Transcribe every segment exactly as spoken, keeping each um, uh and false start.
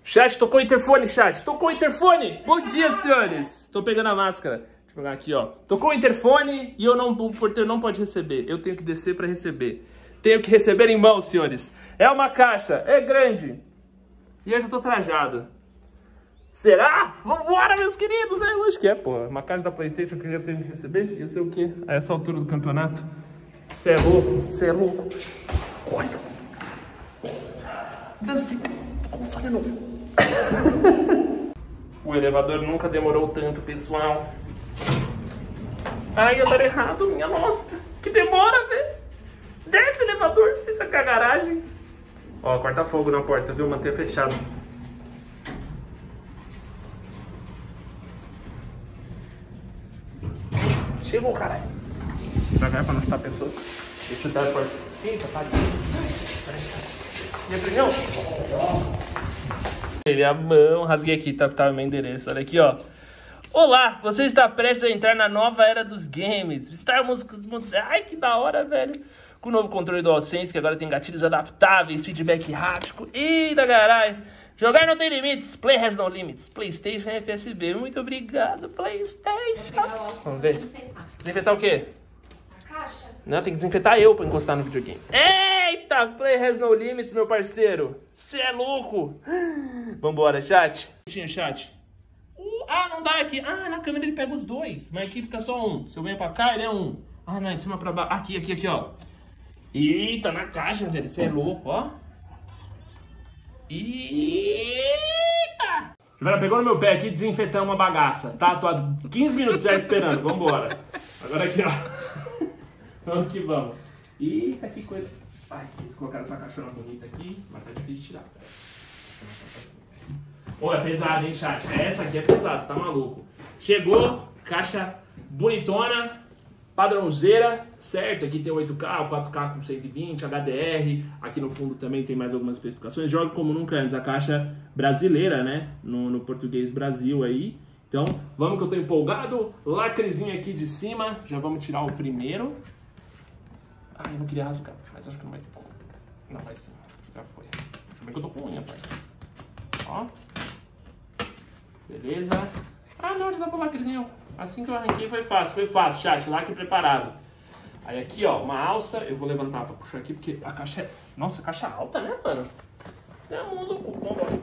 Chat, tocou o interfone, chat. Tocou o interfone. Bom dia, senhores. Tô pegando a máscara. Deixa eu pegar aqui, ó. Tocou o interfone e eu não, o porteiro não pode receber. Eu tenho que descer pra receber. Tenho que receber em mãos, senhores. É uma caixa, é grande. E eu já tô trajado. Será? Vambora, meus queridos. É, lógico que é, pô. Uma caixa da PlayStation que eu já tenho que receber. Ia ser o quê? A essa altura do campeonato. Cê é louco, cê é louco. Olha. Dance. Console novo. O elevador nunca demorou tanto, pessoal. Ai, eu tô errado, minha nossa. Que demora, velho. Desce, elevador. Isso aqui é a garagem. Ó, corta fogo na porta, viu? Manter fechado. Chegou, caralho. Devagar pra não chutar a pessoa. Deixa eu chutar a porta. Eita, tá ali. Minha opinião? Minha mão, rasguei aqui, tá, tá meu endereço. Olha aqui, ó. Olá, você está prestes a entrar na nova era dos games. Estamos... Ai, que da hora, velho. Com o novo controle do DualSense, que agora tem gatilhos adaptáveis, feedback rápido. Eita, caralho. Jogar não tem limites. Play has no limits. PlayStation F S B. Muito obrigado, PlayStation. Vamos ver. Desinfetar. Desinfetar o quê? A caixa. Não, tem que desinfetar eu pra encostar no videogame. Eita, Play has no limits, meu parceiro. Você é louco. Vambora, chat. Tinha chat. Uh, ah, não dá aqui. Ah, na câmera ele pega os dois. Mas aqui fica só um. Se eu venho pra cá, ele é um. Ah, não, de cima pra baixo. Aqui, aqui, aqui, ó. Eita, na caixa, velho. Você é louco, ó. Eita! Tivera pegou no meu pé aqui e desinfetando uma bagaça. Tá? Tô há quinze minutos já esperando. Vambora. Agora aqui, ó. Vamos que vamos. Eita, que coisa. Ai, eles colocaram essa caixona bonita aqui, mas tá difícil de tirar. Ô, oh, é pesado, hein, chat? Essa aqui é pesada, tá maluco? Chegou, caixa bonitona, padrãozeira, certo? Aqui tem oito K, quatro K com cento e vinte, H D R. Aqui no fundo também tem mais algumas especificações. Joga como nunca antes, a caixa brasileira, né? No, no português Brasil aí. Então, vamos que eu tô empolgado. Lacrezinho aqui de cima. Já vamos tirar o primeiro. Ai, eu não queria rasgar, mas acho que não vai ter como. Não, vai sim. Já foi. Também que eu tô com unha, parceiro. Ó. Beleza. Ah, não, já dá pra lacrezinho. Assim que eu arranquei foi fácil. Foi fácil, chat. Lacre preparado. Aí aqui, ó, uma alça. Eu vou levantar pra puxar aqui, porque a caixa é... Nossa, caixa alta, né, mano? É mundo louco. Vambora.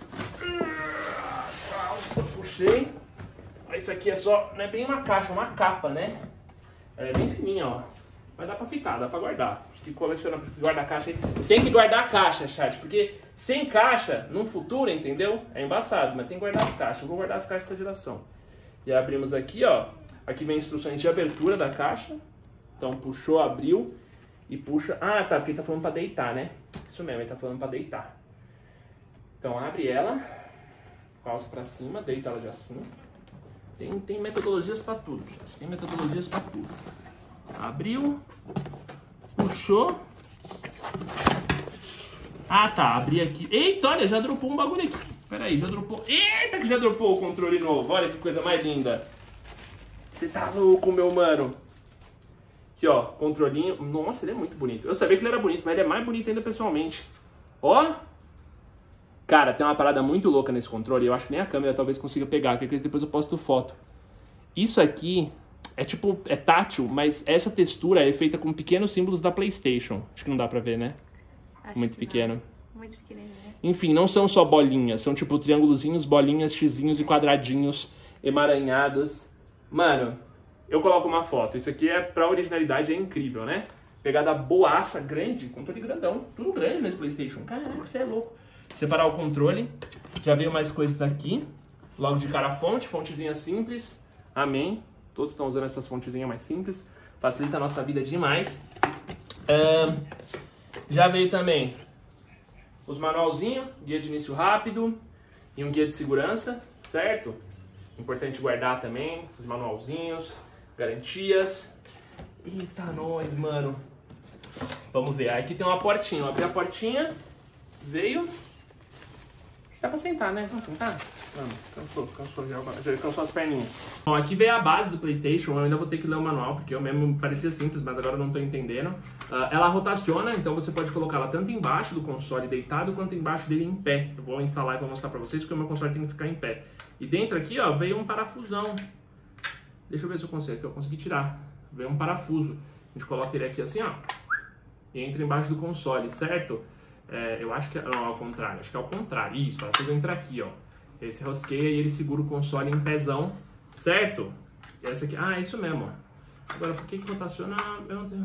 Alça, puxei. Isso aqui é só... Não é bem uma caixa, é uma capa, né? Ela é bem fininha, ó. Vai dar pra ficar, dá pra guardar. Os que colecionam, guarda a caixa aí. Tem que guardar a caixa, chat, porque sem caixa, no futuro, entendeu? É embaçado, mas tem que guardar as caixas. Eu vou guardar as caixas dessa geração. E abrimos aqui, ó. Aqui vem instruções de abertura da caixa. Então, puxou, abriu e puxa... Ah, tá, porque ele tá falando pra deitar, né? Isso mesmo, ele tá falando pra deitar. Então, abre ela. Calça pra cima, deita ela de assim. Tem, tem metodologias pra tudo, chat. Tem metodologias pra tudo. Abriu, puxou. Ah, tá, abri aqui. Eita, olha, já dropou um bagulho aqui. Pera aí, já dropou. Eita, que já dropou o controle novo. Olha que coisa mais linda. Você tá louco, meu mano. Aqui, ó, controlinho. Nossa, ele é muito bonito. Eu sabia que ele era bonito, mas ele é mais bonito ainda pessoalmente. Ó. Cara, tem uma parada muito louca nesse controle. Eu acho que nem a câmera talvez consiga pegar, porque depois eu posto foto. Isso aqui... É tipo, é tátil, mas essa textura é feita com pequenos símbolos da PlayStation. Acho que não dá pra ver, né? Acho Muito pequeno. Não. Muito pequenininho. Enfim, não são só bolinhas. São tipo triângulozinhos, bolinhas, xizinhos e quadradinhos emaranhados. Mano, eu coloco uma foto. Isso aqui é pra originalidade, é incrível, né? Pegada boaça, grande, controle grandão. Tudo grande nesse PlayStation. Caraca, você é louco. Separar o controle. Já veio mais coisas aqui. Logo de cara a fonte, fontezinha simples. Amém. Todos estão usando essas fontezinhas mais simples. Facilita a nossa vida demais. Um, já veio também os manualzinhos, guia de início rápido e um guia de segurança, certo? Importante guardar também esses manualzinhos, garantias. Eita, nós, mano. Vamos ver. Aqui tem uma portinha. Eu abri a portinha, veio. Dá pra sentar, né? Vamos sentar? Vamos, cansou, cansou, já, já cansou as perninhas. Bom, aqui veio a base do PlayStation, eu ainda vou ter que ler o manual, porque eu mesmo parecia simples, mas agora eu não tô entendendo. Uh, ela rotaciona, então você pode colocá-la tanto embaixo do console deitado, quanto embaixo dele em pé. Eu vou instalar e vou mostrar pra vocês, porque o meu console tem que ficar em pé. E dentro aqui, ó, veio um parafusão. Deixa eu ver se eu consigo, aqui eu consegui tirar. Veio um parafuso. A gente coloca ele aqui assim, ó, e entra embaixo do console, certo? É, eu acho que é, não, ao contrário, acho que é ao contrário, isso, o parafuso entra aqui, ó. Ele se rosqueia e ele segura o console em pezão, certo? E essa aqui, ah, é isso mesmo, ó. Agora, por que que rotaciona? Meu Deus.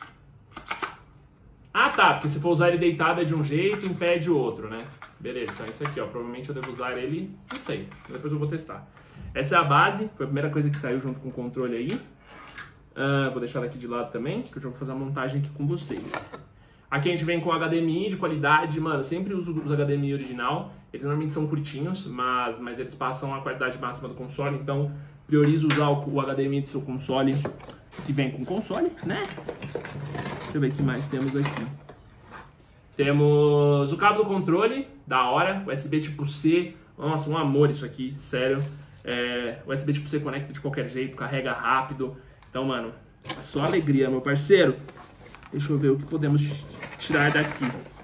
Ah, tá, porque se for usar ele deitado é de um jeito, em pé é de outro, né? Beleza, então esse aqui, ó, provavelmente eu devo usar ele, não sei, depois eu vou testar. Essa é a base, foi a primeira coisa que saiu junto com o controle aí. Uh, vou deixar ela aqui de lado também, que eu já vou fazer a montagem aqui com vocês. Aqui a gente vem com H D M I de qualidade, mano, eu sempre uso os H D M I original, eles normalmente são curtinhos, mas, mas eles passam a qualidade máxima do console, então priorizo usar o, o H D M I do seu console, que vem com o console, né? Deixa eu ver o que mais temos aqui. Temos o cabo do controle, da hora, U S B tipo C, nossa, um amor isso aqui, sério. É, U S B tipo C conecta de qualquer jeito, carrega rápido, então, mano, só alegria, meu parceiro. Deixa eu ver o que podemos tirar daqui.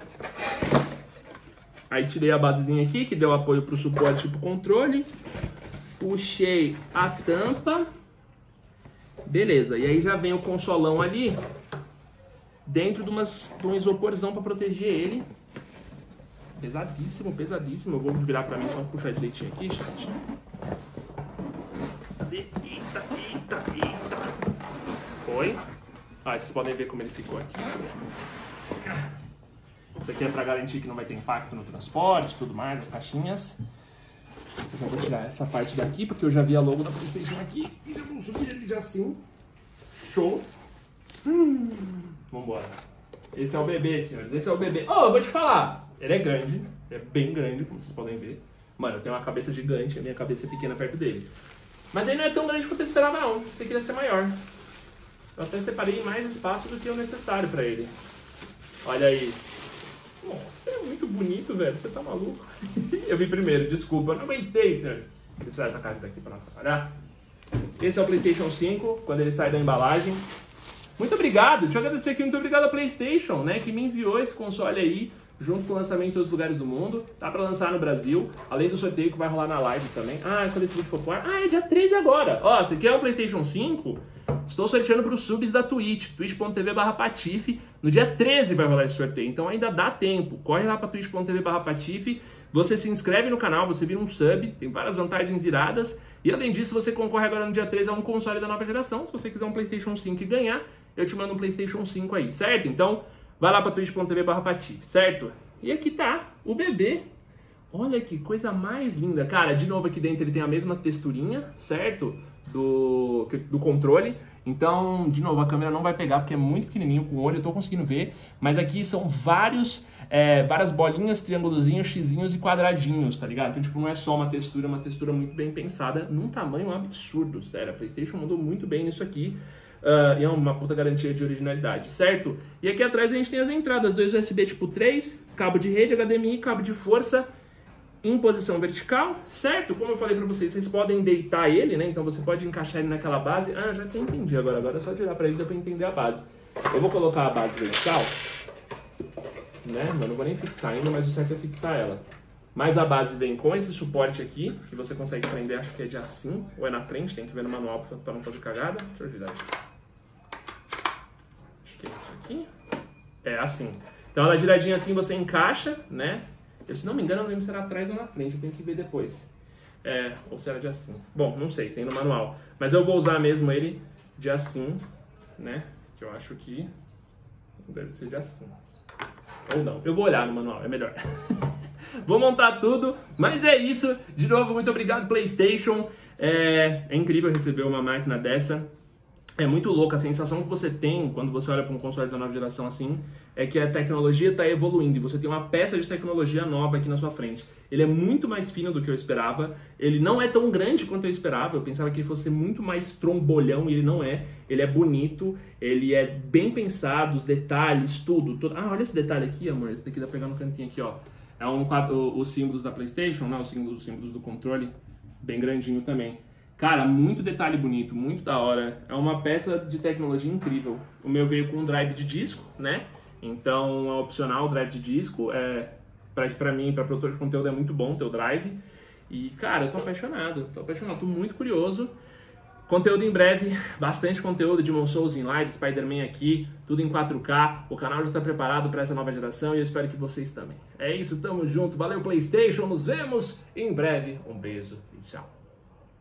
Aí tirei a basezinha aqui, que deu apoio para o suporte pro controle. Puxei a tampa. Beleza, e aí já vem o consolão ali, dentro de, umas, de um isoporzão para proteger ele. Pesadíssimo, pesadíssimo. Eu vou virar para mim, só puxar direitinho aqui, chat. Eita, eita, eita. Foi. Ah, vocês podem ver como ele ficou aqui. Isso aqui é para garantir que não vai ter impacto no transporte e tudo mais, as caixinhas. Eu já vou tirar essa parte daqui, porque eu já vi a logo da PlayStation aqui. E já vou subir ele já assim. Show. Hum, vambora. Esse é o bebê, senhores. Esse é o bebê. Oh, eu vou te falar. Ele é grande. Ele é bem grande, como vocês podem ver. Mano, eu tenho uma cabeça gigante. A minha cabeça é pequena perto dele. Mas ele não é tão grande quanto eu esperava, não. Você queria ser maior. Eu até separei mais espaço do que o necessário pra ele. Olha aí. Nossa, é muito bonito, velho. Você tá maluco? Eu vi primeiro, desculpa. Eu não aguentei, senhores. Deixa eu tirar essa caixa daqui pra não atrapalhar. Esse é o PlayStation cinco, quando ele sai da embalagem. Muito obrigado. Deixa eu agradecer aqui. Muito obrigado a PlayStation, né? Que me enviou esse console aí, junto com o lançamento em todos os lugares do mundo. Tá pra lançar no Brasil. Além do sorteio que vai rolar na live também. Ah, quando esse vídeo for popular. Ah, é dia treze agora. Ó, você quer o PlayStation cinco? Estou sorteando para os subs da Twitch, twitch ponto tv barra patife. No dia treze vai rolar esse sorteio, então ainda dá tempo. Corre lá para twitch ponto tv barra patife. Você se inscreve no canal, você vira um sub, tem várias vantagens iradas. E além disso, você concorre agora no dia treze a um console da nova geração. Se você quiser um PlayStation cinco e ganhar, eu te mando um PlayStation cinco aí, certo? Então, vai lá para twitch ponto tv barra patife, certo? E aqui tá o bebê. Olha que coisa mais linda. Cara, de novo aqui dentro ele tem a mesma texturinha, certo? Do, do controle. Então, de novo, a câmera não vai pegar porque é muito pequenininho com o olho, eu tô conseguindo ver. Mas aqui são vários, é, várias bolinhas, triângulozinhos, xizinhos e quadradinhos, tá ligado? Então, tipo, não é só uma textura, é uma textura muito bem pensada, num tamanho absurdo, sério. A PlayStation mandou muito bem nisso aqui. Uh, e é uma puta garantia de originalidade, certo? E aqui atrás a gente tem as entradas, dois U S B tipo três, cabo de rede, H D M I, cabo de força, em posição vertical, certo? Como eu falei pra vocês, vocês podem deitar ele, né? Então você pode encaixar ele naquela base. Ah, já entendi agora. Agora é só de olhar pra ele, dá pra entender a base. Eu vou colocar a base vertical, né? Eu não vou nem fixar ainda, mas o certo é fixar ela. Mas a base vem com esse suporte aqui, que você consegue prender, acho que é de assim, ou é na frente, tem que ver no manual pra não fazer cagada. Deixa eu ajudar aqui. Acho que é isso aqui. É assim. Então ela giradinha assim, você encaixa, né? Eu, se não me engano, eu não lembro se era atrás ou na frente, eu tenho que ver depois. É, ou se era de assim. Bom, não sei, tem no manual. Mas eu vou usar mesmo ele de assim, né? Que eu acho que deve ser de assim. Ou não, eu vou olhar no manual, é melhor. Vou montar tudo, mas é isso. De novo, muito obrigado, PlayStation. É, é incrível receber uma máquina dessa. É muito louco, a sensação que você tem quando você olha para um console da nova geração assim, é que a tecnologia está evoluindo e você tem uma peça de tecnologia nova aqui na sua frente. Ele é muito mais fino do que eu esperava, ele não é tão grande quanto eu esperava, eu pensava que ele fosse muito mais trombolhão e ele não é. Ele é bonito, ele é bem pensado, os detalhes, tudo. tudo. Ah, olha esse detalhe aqui, amor, esse daqui dá pra pegar no cantinho aqui, ó. É um quadro, os símbolos da PlayStation, né? Os símbolos, os símbolos do controle, bem grandinho também. Cara, muito detalhe bonito, muito da hora. É uma peça de tecnologia incrível. O meu veio com um drive de disco, né? Então é opcional o drive de disco. É, pra, pra mim, pra produtor de conteúdo, é muito bom ter o drive. E, cara, eu tô apaixonado, tô apaixonado, tô muito curioso. Conteúdo em breve, bastante conteúdo de Demon's Souls em live, Spider-Man aqui, tudo em quatro K. O canal já está preparado para essa nova geração e eu espero que vocês também. É isso, tamo junto. Valeu, PlayStation. Nos vemos em breve. Um beijo e tchau.